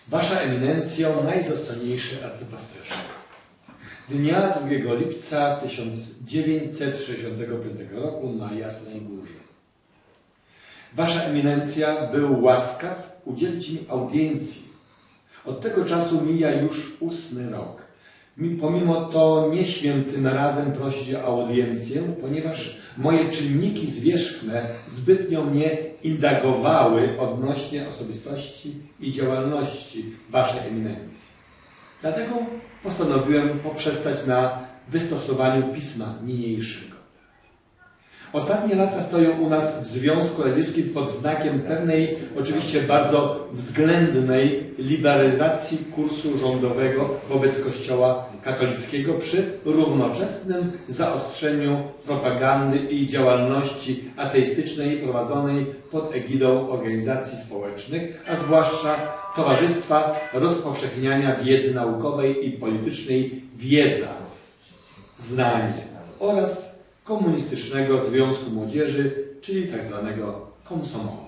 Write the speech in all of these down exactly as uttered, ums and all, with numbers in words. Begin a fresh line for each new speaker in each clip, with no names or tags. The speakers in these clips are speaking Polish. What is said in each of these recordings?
Wasza Eminencjo, najdostojniejszy arcypasterze, dnia drugiego lipca tysiąc dziewięćset sześćdziesiątego piątego roku na Jasnej Górze. Wasza Eminencja był łaskaw udzielić mi audiencji. Od tego czasu mija już ósmy rok. Pomimo to nie śmiem tym razem prosić o audiencję, ponieważ moje czynniki zwierzchne zbytnio mnie indagowały odnośnie osobistości i działalności Waszej Eminencji. Dlatego postanowiłem poprzestać na wystosowaniu pisma niniejszego. Ostatnie lata stoją u nas w Związku Radzieckim pod znakiem pewnej, oczywiście bardzo względnej liberalizacji kursu rządowego wobec Kościoła katolickiego przy równoczesnym zaostrzeniu propagandy i działalności ateistycznej prowadzonej pod egidą organizacji społecznych, a zwłaszcza Towarzystwa Rozpowszechniania Wiedzy Naukowej i Politycznej Wiedza, Znanie oraz Komunistycznego Związku Młodzieży, czyli tak zwanego komsomolu.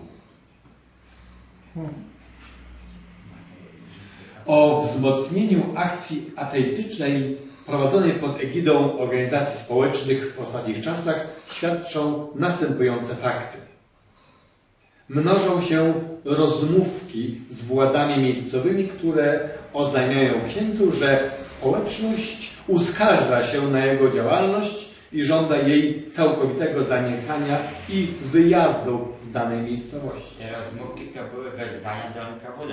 O wzmocnieniu akcji ateistycznej prowadzonej pod egidą organizacji społecznych w ostatnich czasach świadczą następujące fakty. Mnożą się rozmówki z władzami miejscowymi, które oznajmiają księdzu, że społeczność uskarża się na jego działalność i żąda jej całkowitego zaniechania i wyjazdu z danej miejscowości.
Te rozmówki to były wezwania do N K W D.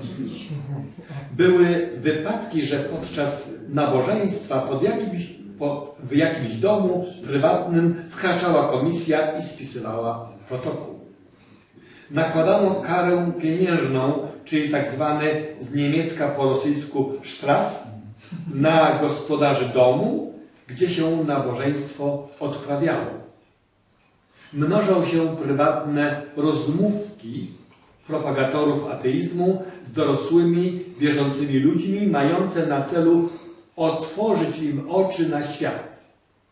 Były wypadki, że podczas nabożeństwa pod jakimś, po, w jakimś domu prywatnym wkraczała komisja i spisywała protokół. Nakładano karę pieniężną, czyli tak zwany z niemiecka po rosyjsku sztraf, na gospodarzy domu, gdzie się nabożeństwo odprawiało. Mnożą się prywatne rozmówki propagatorów ateizmu z dorosłymi, wierzącymi ludźmi, mające na celu otworzyć im oczy na świat.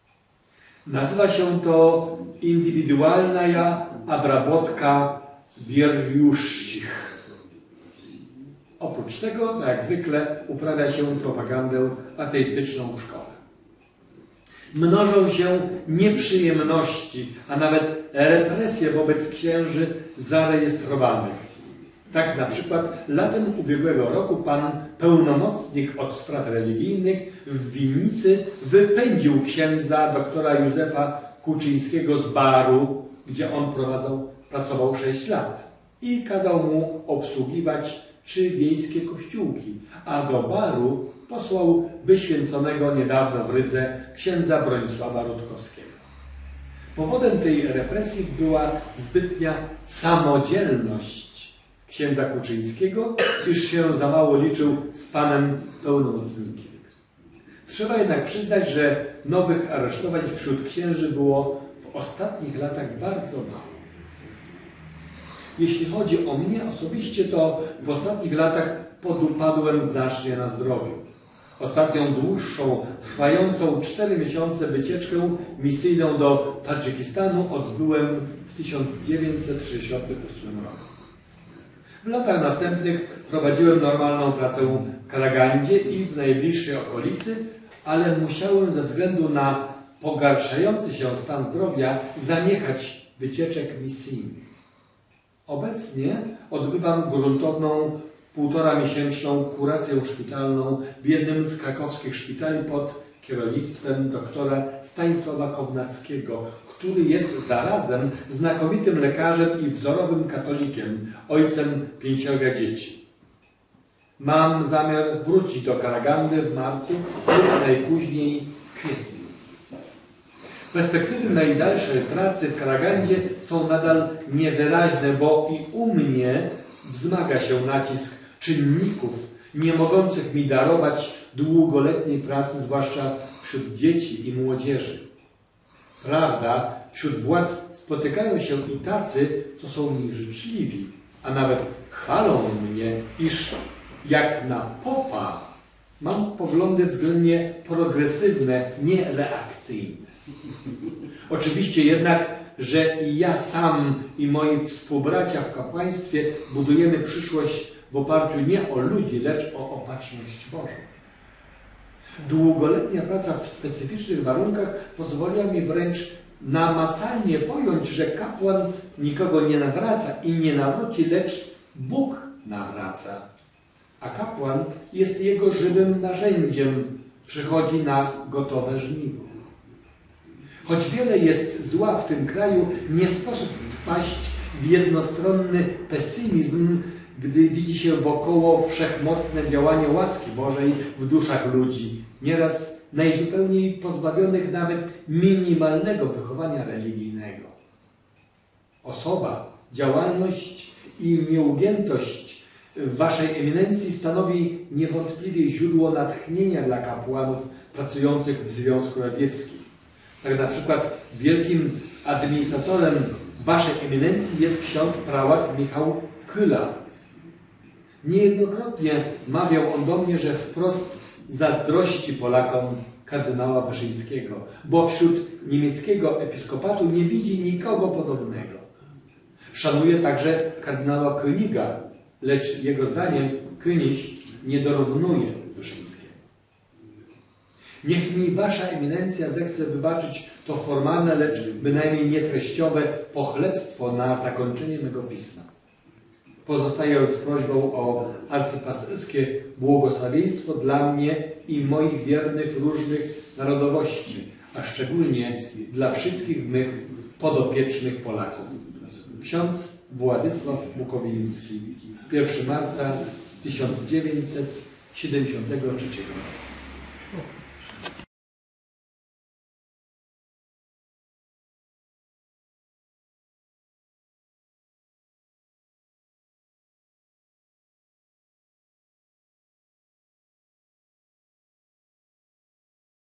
Nazywa się to indywidualna obrabotka wierjuszczych. Oprócz tego, jak zwykle, uprawia się propagandę ateistyczną w szkole. Mnożą się nieprzyjemności, a nawet represje wobec księży zarejestrowanych. Tak na przykład latem ubiegłego roku pan pełnomocnik od spraw religijnych w Winnicy wypędził księdza doktora Józefa Kuczyńskiego z baru, gdzie on prowadzał, pracował sześć lat i kazał mu obsługiwać trzy wiejskie kościółki, a do baru posłał wyświęconego niedawno w Rydze księdza Bronisława Rutkowskiego. Powodem tej represji była zbytnia samodzielność księdza Kuczyńskiego, iż się za mało liczył z panem pełnomocnikiem. Trzeba jednak przyznać, że nowych aresztowań wśród księży było w ostatnich latach bardzo mało. Jeśli chodzi o mnie osobiście, to w ostatnich latach podupadłem znacznie na zdrowiu. Ostatnią dłuższą, trwającą cztery miesiące wycieczkę misyjną do Tadżykistanu odbyłem w tysiąc dziewięćset sześćdziesiątym ósmym roku. W latach następnych prowadziłem normalną pracę w Karagandzie i w najbliższej okolicy, ale musiałem ze względu na pogarszający się stan zdrowia zaniechać wycieczek misyjnych. Obecnie odbywam gruntowną półtora miesięczną kurację szpitalną w jednym z krakowskich szpitali pod kierownictwem doktora Stanisława Kownackiego, który jest zarazem znakomitym lekarzem i wzorowym katolikiem, ojcem pięciorga dzieci. Mam zamiar wrócić do Karagandy w marcu lub najpóźniej w kwietniu. Perspektywy najdalszej pracy w Karagandzie są nadal niewyraźne, bo i u mnie wzmaga się nacisk czynników nie mogących mi darować długoletniej pracy, zwłaszcza wśród dzieci i młodzieży. Prawda, wśród władz spotykają się i tacy, co są mi życzliwi, a nawet chwalą mnie, iż jak na popa mam poglądy względnie progresywne, nie reakcyjne. Oczywiście jednak, że i ja sam i moi współbracia w kapłaństwie budujemy przyszłość w oparciu nie o ludzi, lecz o opatrzność Bożą. Długoletnia praca w specyficznych warunkach pozwoliła mi wręcz namacalnie pojąć, że kapłan nikogo nie nawraca i nie nawróci, lecz Bóg nawraca. A kapłan jest jego żywym narzędziem, przychodzi na gotowe żniwo. Choć wiele jest zła w tym kraju, nie sposób wpaść w jednostronny pesymizm, gdy widzi się wokoło wszechmocne działanie łaski Bożej w duszach ludzi, nieraz najzupełniej pozbawionych nawet minimalnego wychowania religijnego. Osoba, działalność i nieugiętość Waszej eminencji stanowi niewątpliwie źródło natchnienia dla kapłanów pracujących w Związku Radzieckim. Tak na przykład wielkim administratorem Waszej eminencji jest ksiądz prałat Michał Kyla. Niejednokrotnie mawiał on do mnie, że wprost zazdrości Polakom kardynała Wyszyńskiego, bo wśród niemieckiego episkopatu nie widzi nikogo podobnego. Szanuje także kardynała Königa, lecz jego zdaniem König nie dorównuje Wyszyńskiemu. Niech mi Wasza eminencja zechce wybaczyć to formalne, lecz bynajmniej nietreściowe pochlebstwo na zakończenie mego pisma. Pozostaję z prośbą o arcypasterskie błogosławieństwo dla mnie i moich wiernych różnych narodowości, a szczególnie dla wszystkich mych podopiecznych Polaków. Ksiądz Władysław Bukowiński, pierwszego marca tysiąc dziewięćset siedemdziesiątego trzeciego roku.